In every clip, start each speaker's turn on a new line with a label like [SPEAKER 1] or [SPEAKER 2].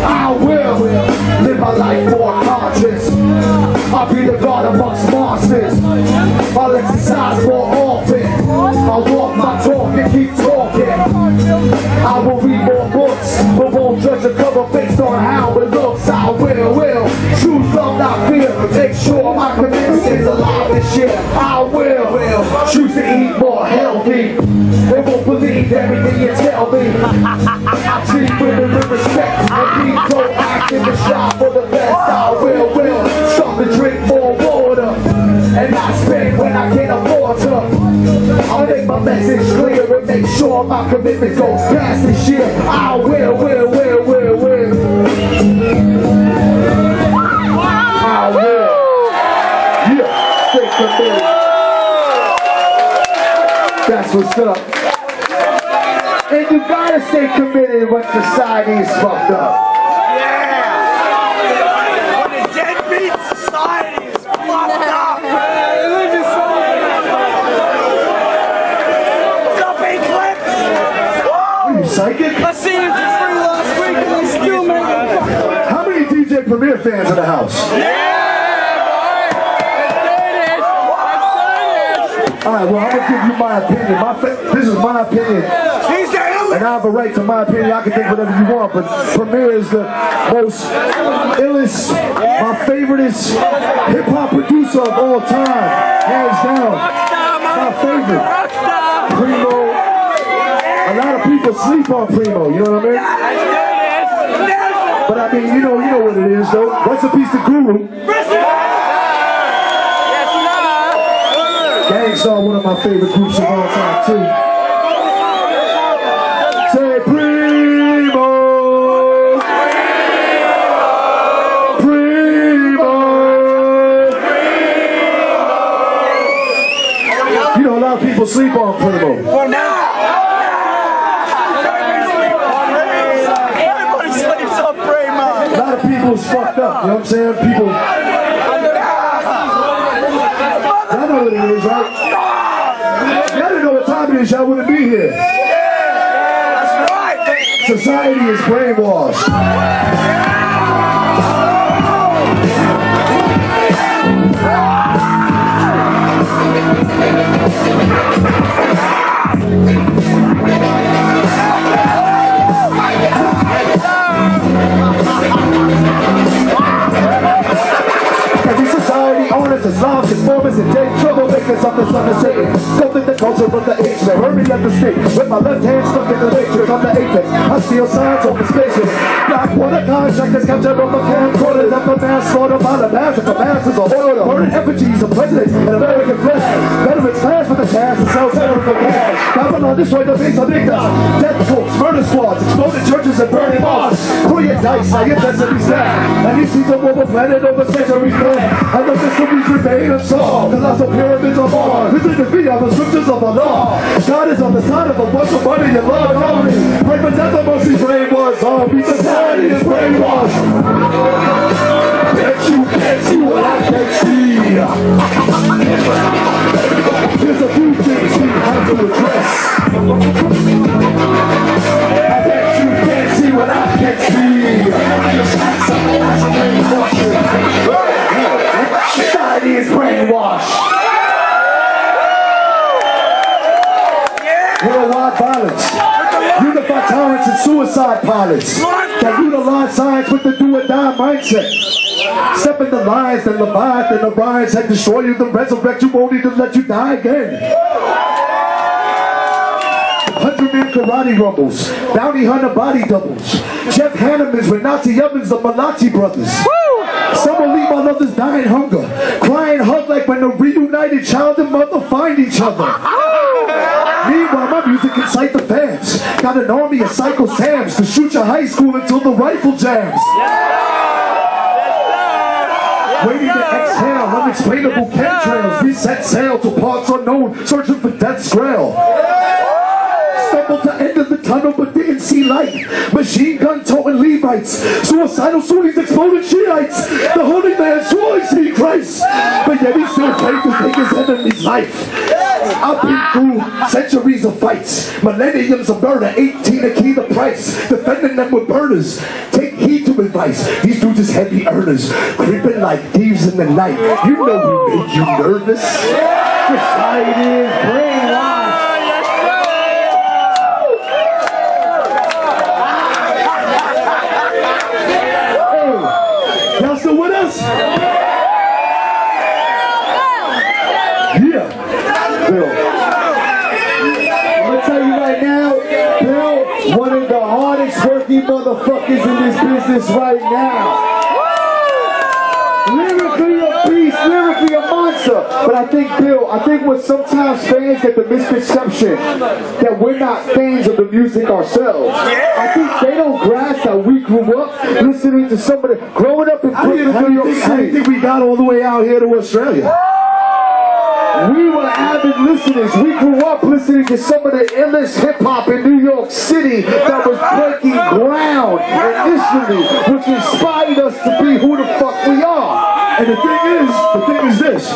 [SPEAKER 1] I will live my life more conscious. I'll be the God amongst monsters. I'll exercise more often. I'll walk my talk and keep talking. I will read more books, but won't judge a cover based on how it looks. I will choose love, not fear. Make sure my commitment stays alive this year. I will choose to eat more healthy. They won't believe everything you tell me. I treat women with respect and be proactive and strive for the best. I will stop to drink more water and not spend when I can't afford to. I'll make my message clear and make sure my commitment goes past this year. I will. I will. Yeah, stay committed. That's what's up. And you gotta stay committed when society is fucked up.
[SPEAKER 2] Yeah! When a deadbeat society is fucked up! What's up, Eclipse?
[SPEAKER 1] Are you psychic?
[SPEAKER 2] I seen it for free last week and they still make it.
[SPEAKER 1] How many DJ Premier fans in the house? Alright, well, I'm gonna give you my opinion. This is my opinion. And I have a right to my opinion. I can think whatever you want, but Premier is the most illest, my favoriteest hip-hop producer of all time. Hands down. My favorite. Primo. A lot of people sleep on Primo, you know what I mean? But I mean, you know what it is, though. Rest in peace to Guru. Gang Starr, one of my favorite groups of all time, too. Say Primo! Primo! You know, a lot of people sleep on Primo.
[SPEAKER 2] For now! Everybody sleeps on Primo!
[SPEAKER 1] A lot of people is fucked up, you know what I'm saying? People... Y'all know what it is, right? Y'all didn't know what time it is, y'all wouldn't be here.
[SPEAKER 2] That's right!
[SPEAKER 1] Society is brainwashed. Every society owners, Islams, informers, and day troublemakers of the sun of Satan. Building the culture of the age, they hurry at the state. With my left hand stuck in the matrix, I'm the apex. I steal signs on the spaceship. Black water contractors captured on the camcorders of the mass slaughter by the mass of the masses of order. Burning effigies of presidents and American flesh. Veterans clash with the cash and sell terror for cash. Babylon destroyed the base of victims. Death corps, murder squads, exploded churches and burning mosques. Pull your dice, now your destiny's sad. And you see the world planet over centuries fled. And the mysteries remain unsolved. Colossal pyramids of Mars. This is the feet of the scriptures of the law. God is on the side of a bunch of money and love only. Pray for death of mostly brainwashed zombies. Society is brainwashed. Bet you can't see what I can't see. There's a few things we have to address. I bet you can't see what I can't see. Society is brainwashed. Worldwide violence, unified tolerance and suicide pilots that utilize science with the do or die mindset. Step in the lines, the Leviathan, the Orions had destroy you, the resurrect you, won't even let you die again. 100-man karate rumbles, bounty hunter body doubles, Jeff Hanneman's with Nazi ovens, the Malachi brothers. Some will leave while others die in hunger, crying hug like when the reunited child and mother find each other. Meanwhile, my music incite the fans. Got an army of psycho Sams to shoot your high school until the rifle jams. Waiting to exhale, unexplainable chemtrails. Reset sail to parts unknown, searching for death's trail. Stumbled to end of the tunnel but didn't see light. Machine gun toting Levites, suicidal Sunnis exploding Shiites. The holy man swore he seen Christ, but yet he still prayed to take his enemy's life. I've been through centuries of fights, millenniums of murder, 18 to key the price, defending them with burners. Take heed to
[SPEAKER 3] ultimate vice. These dudes is heavy earners, creeping like thieves in the night. You know we make you nervous.
[SPEAKER 1] Just how it is, brainwashed. Hey, y'all still with us? Yeah. Bill. I'm gonna tell you right now, Bill, one of the hardest working motherfuckers in this business right now. Lyrically a beast, lyrically a monster. But I think, Bill, what sometimes fans get the misconception that we're not fans of the music ourselves. I think they don't grasp that we grew up listening to somebody, growing up in New York City.
[SPEAKER 3] I didn't think we got all the way out here to Australia.
[SPEAKER 1] We were avid listeners. We grew up listening to some of the illest hip-hop in New York City that was breaking ground initially, which inspired us to be who the fuck we are.
[SPEAKER 3] And the thing is this.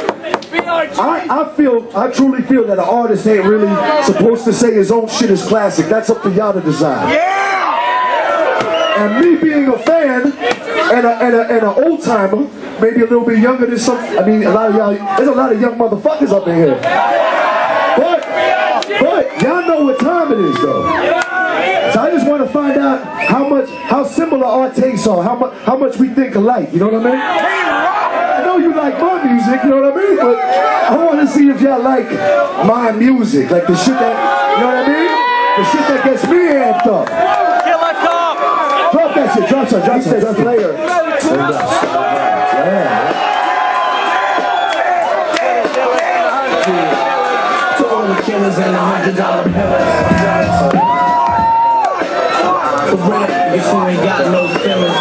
[SPEAKER 3] I truly feel that an artist ain't really supposed to say his own shit is classic. That's up to y'all to decide.
[SPEAKER 2] Yeah!
[SPEAKER 3] And me being a fan and an old timer, maybe a little bit younger than some. I mean, a lot of y'all. There's a lot of young motherfuckers up in here. But y'all know what time it is, though. So I just want to find out how similar our tastes are, how much we think alike. You know what I mean? I know you like my music, you know what I mean? But I want to see if y'all like my music, like the shit that, you know what I mean? The shit that gets me amped up. Drop that shit, drop that player.
[SPEAKER 4] To all the killers and the $100 bills. The rap, you ain't got no feelings.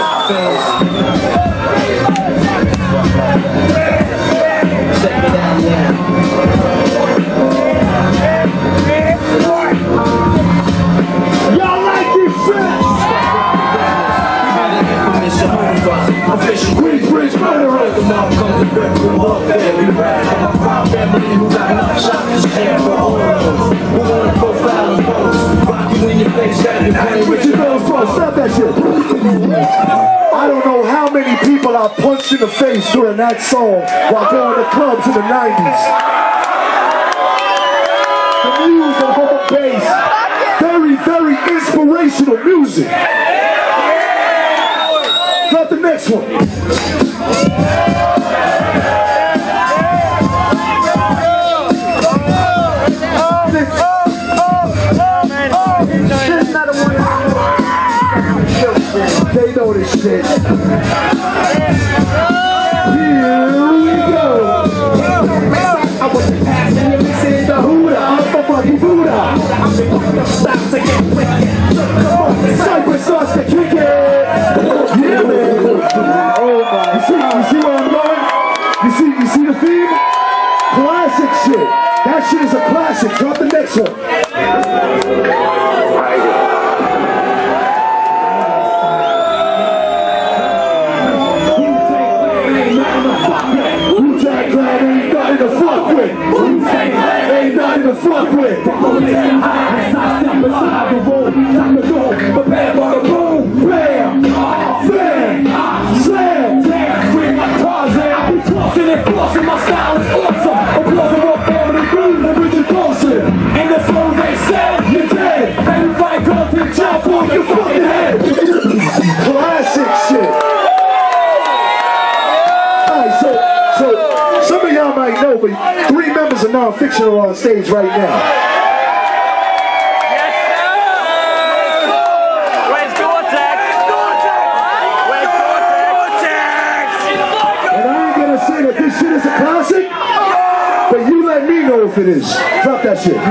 [SPEAKER 4] Check it out now.
[SPEAKER 1] Y'all like this shit?
[SPEAKER 4] Official Queensbridge murderer. The mom comes to break the walk there. We ride from a proud family who got enough shots to stand for all of those. We're gonna profile and pose. Rock you in your face, that you play with your nose.
[SPEAKER 3] Stop that shit. I don't know how many people I punched in the face during that song while going to clubs in the 90s. The music, the whole bass. Very, very inspirational music. Got the next one. They know this shit. Here we go. I was passing you mixing the Huda. I'm a fucking Buddha. Stop to get wicked. Cypher starts to kick it. Yeah, man. Oh my. You see where I'm going? You see the theme? Classic shit. That shit is a classic. Drop the next one. Ain't nothing to fuck with. Prepare for the boom, bam, bam, slam. Bring my cars in. I be tossing and flossing. My style is awesome. I'm blowing up family green and Richard Dawson. And the flow they said, you're dead. Everybody come to jump on your fucking head. Classic shit. Alright, so some of y'all might know, but 3 members of Non-Fiction are on stage right now.
[SPEAKER 2] Yes, sir! Where's Gore-Tex? Where's Gore-Tex?
[SPEAKER 3] And I ain't gonna say that this shit is a classic, but you let me know if it is. Drop that shit.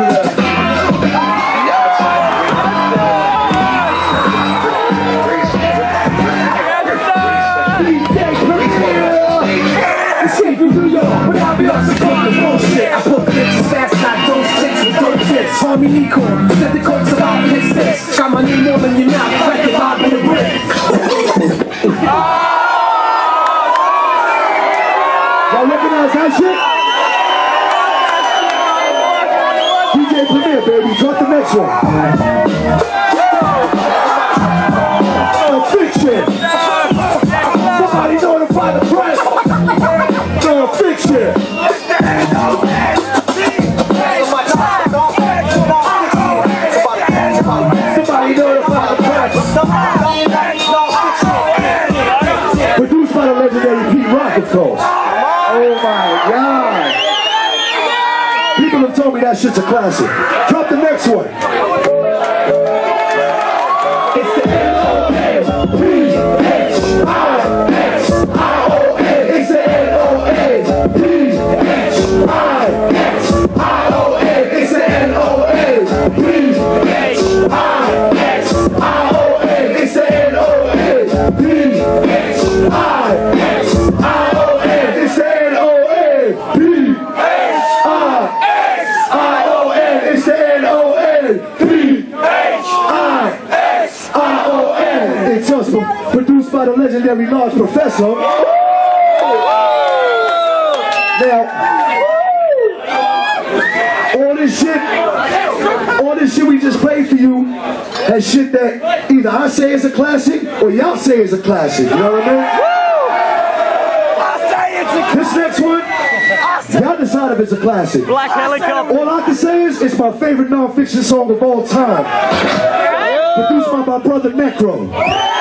[SPEAKER 4] I put bitches fast like those chicks with dope tips. Harmony Nico, let the coke survive in his sticks. Got my name more than your mouth, like the vibe in the brick.
[SPEAKER 3] Y'all recognize that shit? DJ Premier, baby, drop the next one. Fiction. Produced by the legendary Pete Rock, of course. Oh my God. People have told me that shit's a classic. Drop the next one. It's the N-O-A-P-H-I-X-I-O-A. It's the N-O-A-P-H-I-X-I-O-A. It's the N-O-A-P-H-I-X-I-O-A. It's the N-O-A-P-H-I-X-I-O-A. It's the N-O-A-P-H-I-X-I-O-A. It's produced by the legendary Large Professor. Now, all this shit we just played for you has shit that either I say is a classic or y'all say is a classic. You know what I mean? This next one, y'all decide if it's a classic.
[SPEAKER 2] Black Helicopter.
[SPEAKER 3] All I can say is it's my favorite non-fiction song of all time. Produced by my brother Necro.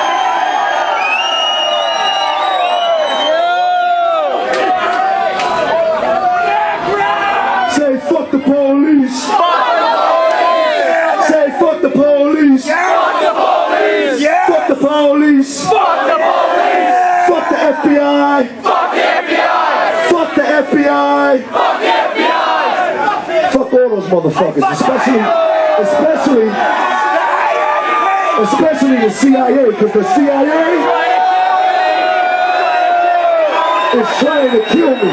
[SPEAKER 3] Say fuck the police. Say fuck the police.
[SPEAKER 2] Fuck the police.
[SPEAKER 3] Fuck the police.
[SPEAKER 2] Fuck the police.
[SPEAKER 3] Fuck the FBI.
[SPEAKER 2] Fuck the FBI.
[SPEAKER 3] Fuck the FBI.
[SPEAKER 2] Fuck the FBI.
[SPEAKER 3] Fuck all those motherfuckers, especially the CIA, because the CIA is trying to kill me.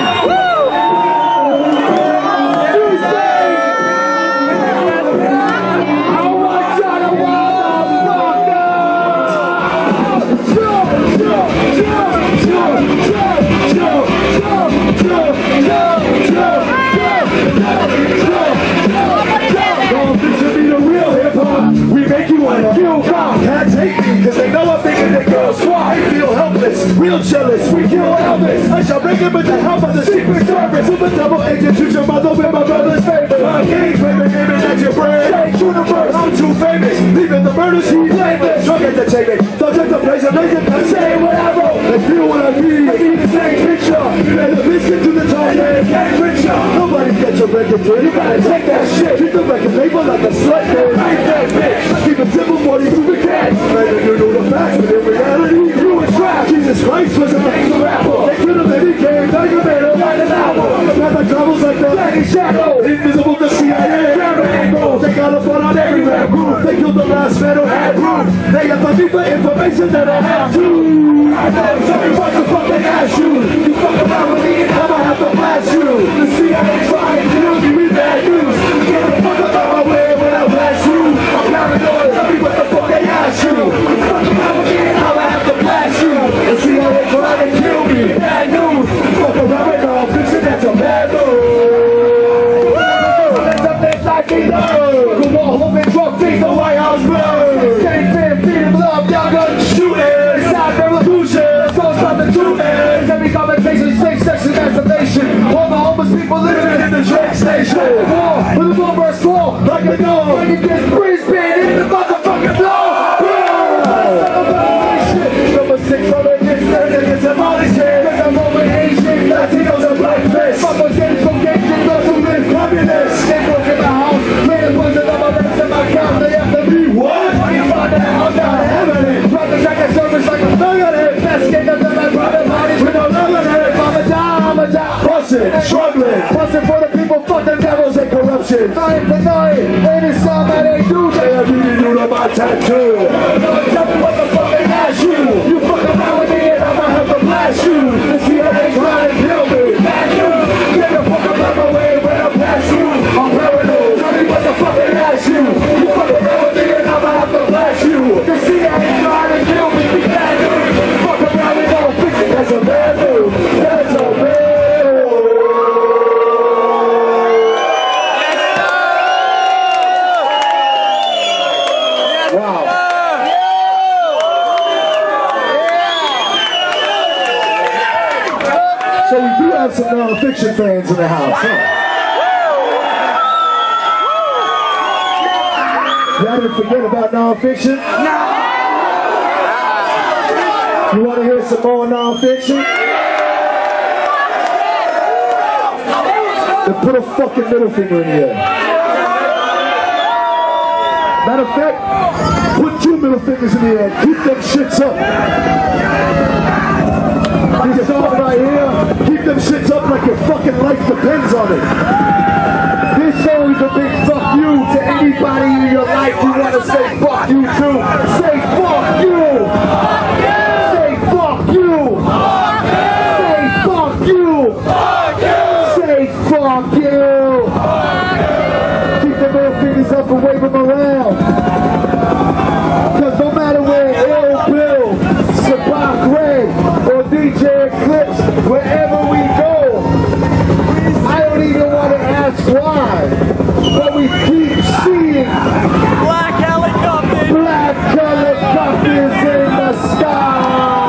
[SPEAKER 3] Cats hate me cause they know I'm thinking that girls swat. They feel helpless, real jealous, we kill Elvis. I shall make it with the help of the Secret Service. Super double agent, shoot your mother with my brother's favorite. My game's baby, aiming at your brain. Change universe, I'm too famous, leaving the murder scene blameless. Drug entertainment, don't take the place of blazing. I'm saying what I wrote, they feel what I mean. They need the same picture, and the listen to the tone, yeah, it can't richer. Nobody gets your record free, you gotta take that shit. Treat the record label like a slut, man. Make that bitch, keep it simple, 40 through the cats. Maybe you know the facts, but in reality, you was trash. Jesus Christ was an angel rapper. They could have been game, now you better write an album. The path of travels like the Danny Shadow. Invisible to CIA, camera angles. They got a fun on every rap group. They killed the last man who had proof. They got the deeper information that I have to. I know, tell me what the fuck they asked you. You fuck around with me and I'ma have to blast you. The CIA trying to kill me with bad news. Get the fuck up out my way when I blast you. I'm paranoid, tell me what the fuck they asked you. You fuck around with me and I'ma have to blast you. The CIA trying to kill me. Bad news. Fuck around with all fiction, that's a bad news. That's a bitch like me, though. Go on home and drug feed the White House bird. Gang fan, feeding love, y'all gonna shoot it. It's not revolution, it's all something to it. Every conversation, safe sex and masturbation. All the homeless people living in the train station. War, with the bomber slow, like a dog. When you get Brisbane in the motherfucking floor. Number 6 on the list, it's a molly shit. Cause I'm over Asian, Latinos and blackface. Fuck was getting from gangs and those who live communists. They broke in my house, made a blizzard on my lips and my count. They have to be what? You find the house out of heaven. Drop the jacket service like a millionaire. Best game of my brother bodies with no lemonade. I'm a die. Bustin', struggling, bustin' for the people, fuck the devils and corruption. Night to night, ain't it something they do? They really do to my tattoo. Tell me what the fuck they asked you. You fuck around with me and I'ma have to blast you. The CIA trying to kill me. Bad news. Get the fuck up out my way when I pass you. I'm paranoid. Tell me what the fuck they asked you. You fuck around with me and I'ma have to blast you. The CIA trying to kill me. Bad news. Fuck around with all fiction. That's a bad news. That's a bad news. So we do have some non-fiction fans in the house, huh? Y'all didn't forget about non-fiction? No! You want to hear some more non-fiction? Then put a fucking middle finger in the air. Matter of fact, put 2 middle fingers in the air. Keep them shits up. This song right here, keep them shits up like your fucking life depends on it. This song is a big fuck you to anybody in your life who want to say fuck you to. Say fuck you. Say fuck you. Say fuck you. Say fuck you. Keep the middle fingers up and wave them around. Cause no matter where Ill Bill, Sabak Ray, or DJ Eclipse, wherever we go, I don't even want to ask why, but we keep seeing
[SPEAKER 2] Black helicopters.
[SPEAKER 3] black helicopters in the sky.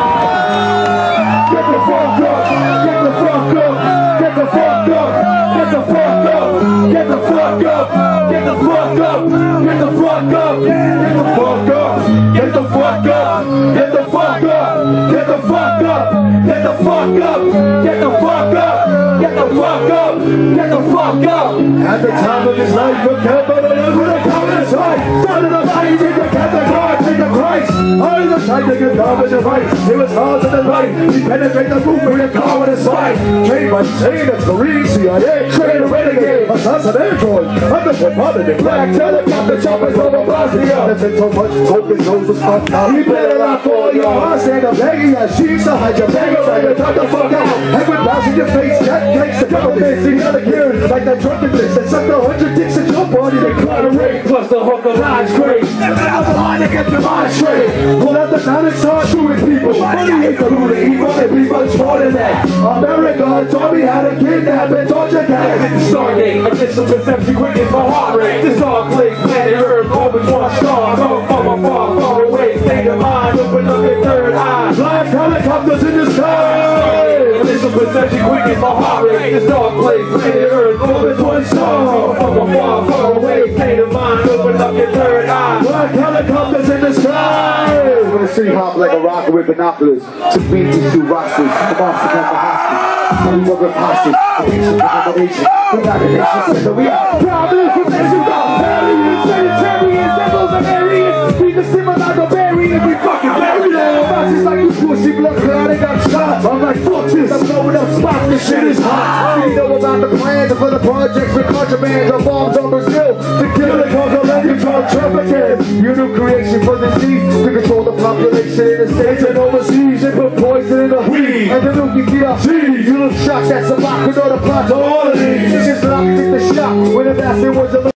[SPEAKER 3] Get the fuck up, get the fuck up, get the fuck up, get the fuck up, get the fuck up, get the fuck up, get the fuck up, get the fuck up, get the fuck up, get the fuck up, get the fuck up, get the fuck up, get the fuck up, get the fuck up, get the fuck up. At the time of his life, the capital is with a communist life. Started a fight in the Catholic Church in the Christ. All the time to get down with the right. It was hard to the light. He penetrated the roof with a car with his slide. Trained by Shane and Marine, CIA, trained a renegade. Assassin android, underfoot positive. Black helicopter choppers over Bosnia. There's been so much focus, those was fucked up. He better not fall your heart, stand up, begging as she's to hide your bag around your time to fuck out. And with bouncing your face, that takes the government. See the other kids, like that drunkenness. That sucked 100 dicks at your party, they caught a rape. Plus the hook of lies great. Never out the line to get your mind straight. Pull out the gun and start shooting people. Money ain't the root of evil, they be much more than that. America taught me how to kidnap and torture cats. Hit the Stargate, initial perception quick as my heart rate. This all plays planet Earth, orbit one star. Go from afar, far away, state of mind, open up your third eye. Black helicopters in the sky. Initial perception quick as my heart rate. This all plays planet Earth, orbit one star. From afar, far away, state of mind, open up your third eye. Black helicopters in the sky. We're gonna city hop like a rocket with binoculars to beat these 2 rocksters. The monster got the hostage. We were hostage. The nation got the nation. We got the nation. So we are proud information about aliens, vegetarians, devils, and Aryans. We can simmer like a berry and we fucking bury them. Bounces like you pussy blood clot and got shot. I'm like, fuck this. I'm blowing up spots. This shit is hot. We know about the plans for the projects with contrabands or bombs on Brazil. To kill the cause of electron traffickers. Your new creation for the thief to control the population in the states and overseas. They put poison in the weed and the nuke get off. You look shocked that Sabak would know the plot to all of these. Just locked in the shop when the bastard was a